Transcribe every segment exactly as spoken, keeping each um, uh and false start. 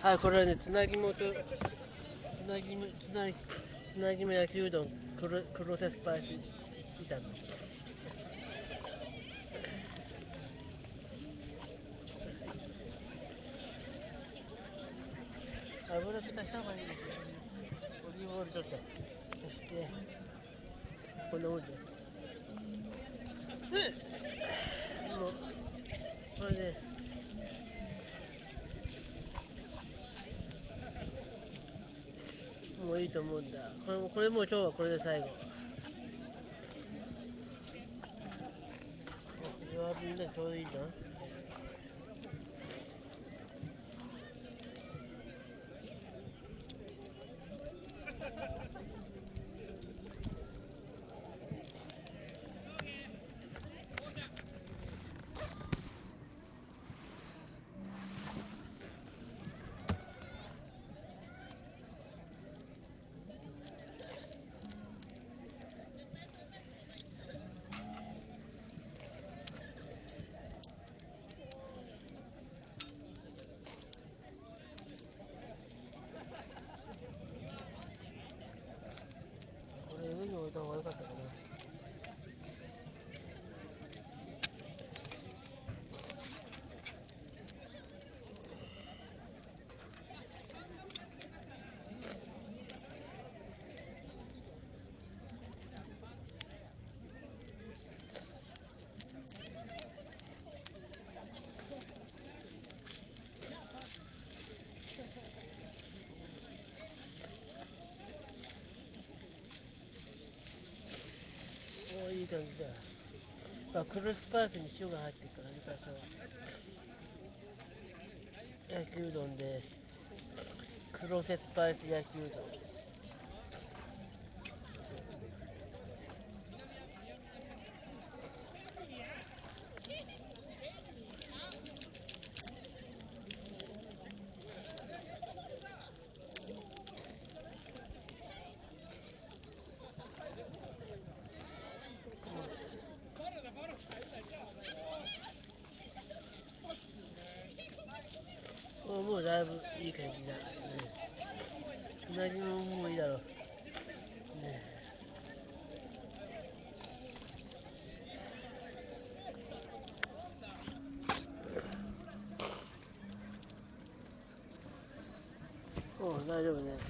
あ、これはね、つなぎもと、つなぎも、つなぎ、つなぎも焼きうどん、黒、黒瀬スパイス炒め。油ちょっとした方がいいですよ。オリーブオイルちょっと。そして、こんなもんで。もう、これで、もういいと思うんだ。これも、これもう今日はこれで最後。弱火でちょうどいいじゃん。これ上に置いた方が良かったかな。おー、いい感じだ。まあ、黒スパイスに塩が入ってるからね、多少。焼きうどんです。黒瀬スパイス焼きうどん。もう、もうだいぶいい感じだ。ね、うなぎももういいだろう。ね、もう大丈夫ね。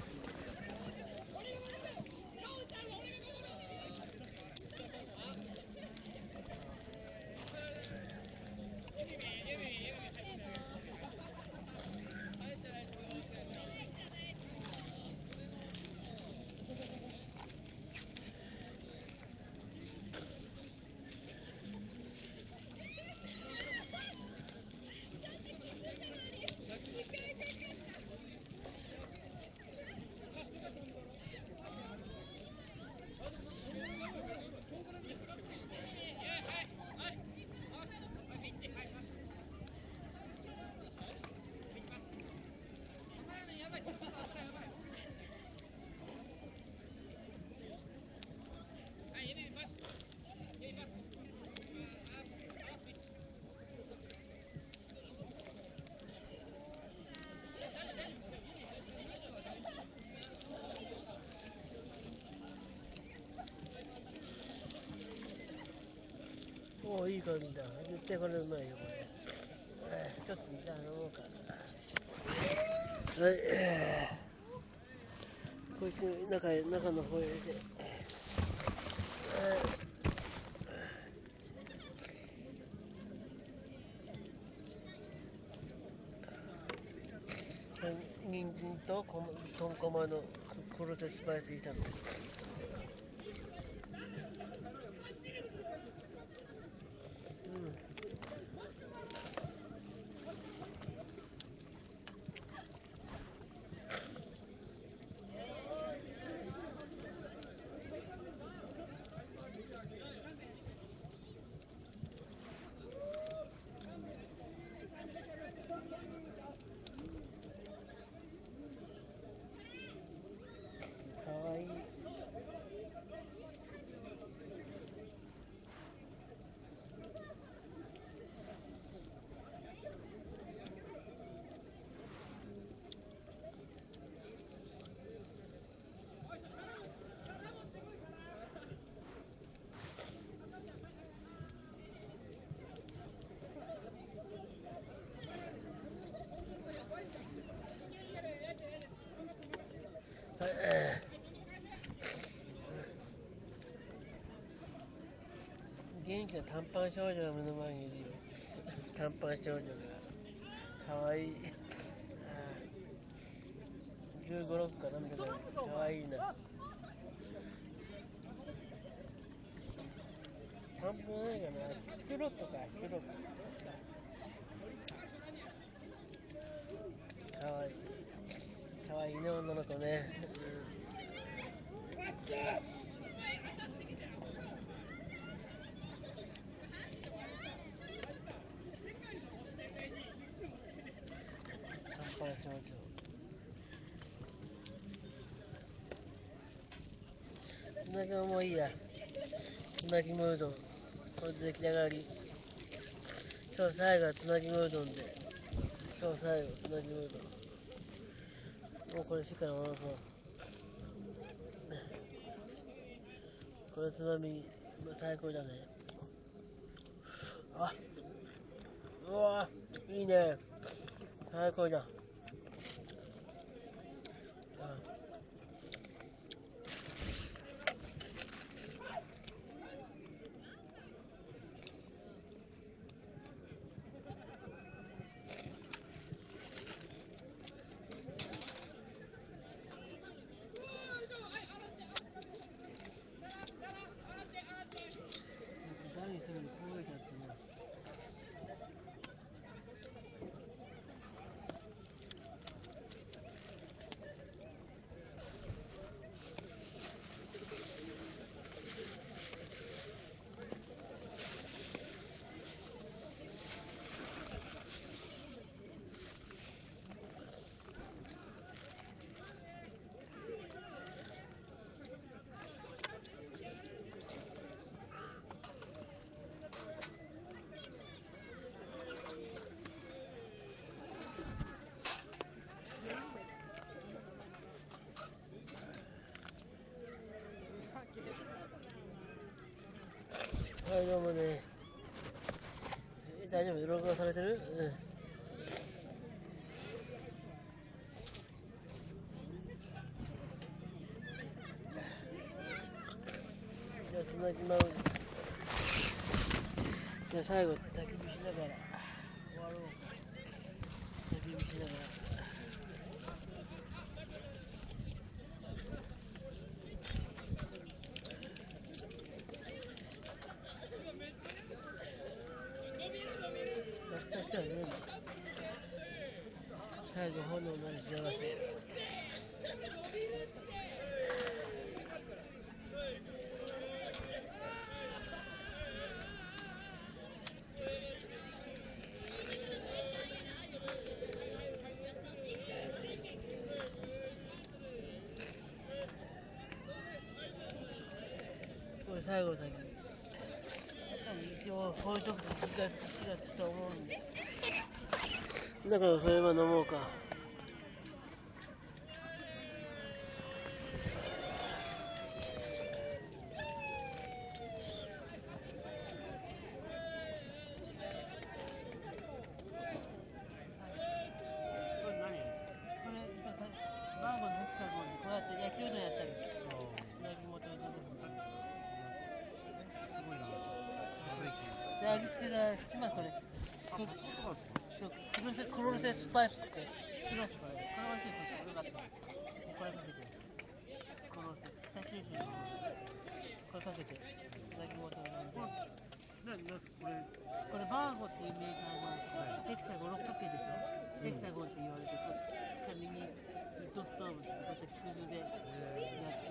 おお、いい感じだ。絶対これうまいよ、これ。えーちょっとじゃあ飲もうかな。はい。えーこいつ中へ、中の方へ入れて。えー人参とこまとんこまの黒瀬スパイス炒め。かわいい。 元気な短パン少女が目の前にいるよ。短パン少女がかわいい。じゅうご、ろくかな、見たからかわいいな。散歩ないかな、キュロットか、キュロット。かわいい。かわいいね、女の子ね。短パン少女。うなぎもいいや。つなぎムードン。これで出来上がり。今日最後はつなぎムードンで。今日最後つなぎムードン。もうこれしかなものそう。これつまみ最高だね。あ、うわいいね。最高じゃん。はい、どうもね。大丈夫？録画されてる？うん。じゃあ、砂島を。じゃあ、最後、焚き火しながら終わろうか。焚き火しながら。最後、炎の幸せ。これ最後の先。一応、こういうとこで気がつきがつくと思うんで。だからそれは飲もうか。味付けが知ってますこれ。クロセクロセスパイスって知ってますこれ。これ美味しいですよ。よかった。これかけて。クロセ北九州のこれかけて。いただき物なんで。ななんすこれ。これバーゴっていうメーカーがヘキサゴン六角形でしょ。ヘキサゴンって言われてこれ右に糸ストーブってこうやって木くずでやって。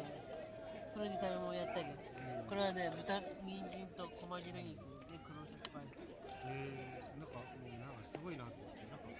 それに食べ物やったり。これはね豚人参と細切れ肉。 えー、なんかもうなんかすごいなって思って、なんか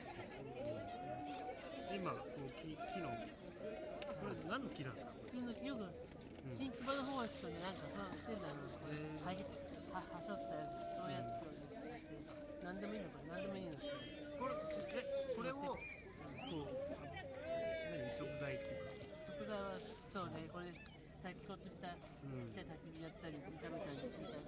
今こう木木のこれ何の木なんですか？ 普通の木よく新木場の方はちょっとねなんかそうしてんだよ。はぎははしょったやつそういうやつと何でもいいのか何でもいいの。 これえこれをこう何食材っていうか食材はそうねこれ先ほどしたちっちゃい刺身やったり炒めたりしたり。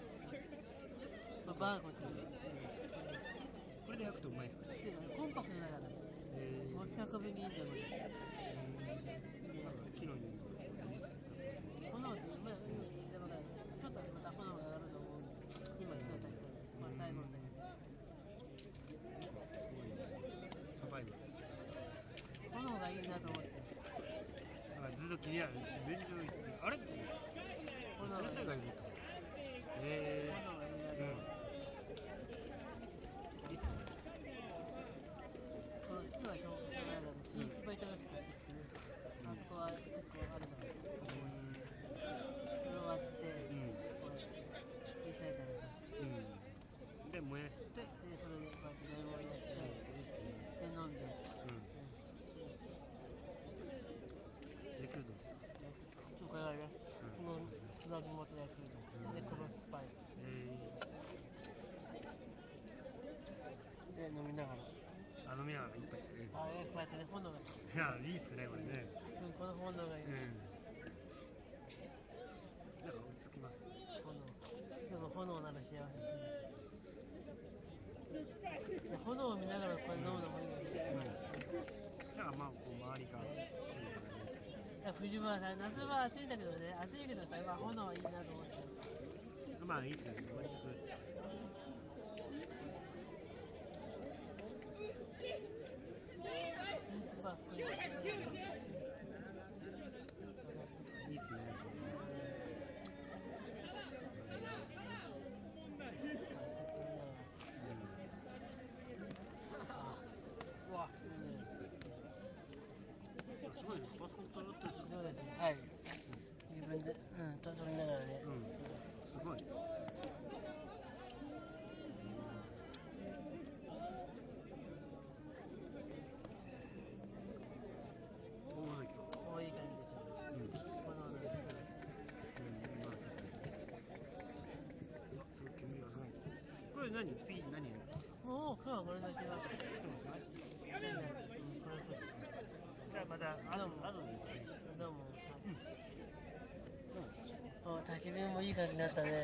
バーゴっていう、 これで焼くとうまいですかね。 コンパクトだからね。持ち運びにいいんだよこれ。 ちいいなと思って。 だからずっと気になる。便所行って、あれ先生がいると。えー、うん。いいっすね。 この木はしょうがないので、木いっぱいいただきたいですけど、あそこは結構あるから、それを割って、これ、小さいからさ。 うん。で、燃やして、 で、それでこうやってレモンやって、で、飲んで。 ヤクルトですか。 これはね、このつなぎ元ヤクルト。で、このスパイス。で、飲みながら。 あ、飲みながら一杯。 あ、え、こうやってね、炎が。いや、いいっすね、これね。 うん、この炎がいい。 うん。なんか落ち着きます。 炎。でも炎なら幸せって言うんでしょ。炎を見ながらこれ飲むのもいいよね。 うん。だからまあ、こう周りが。 冬はさ、夏は暑いんだけどね、暑いけどさ、まあ、炎はいいなと思って。 まあいいっすよね、落ち着く。いいっすね。 うわ、 すごいね、パソコン撮るってそうですね。はい。自分で、うん、撮りながらね。 うん、すごい。おもろいけど。 おいい感じですよ。うん。この、うん、まあ、 確かに。すごい煙がすごい。これ何、次何。 もう、今日はこれのしよう。 じゃあまた、あの、あとですね。 どうも。うん。焚き火もいい感じになったね。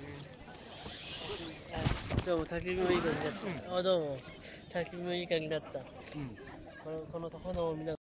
どうも、焚き火もいい感じになった。あ、どうも。焚き火もいい感じになった。うん。この、この炎を見ながら。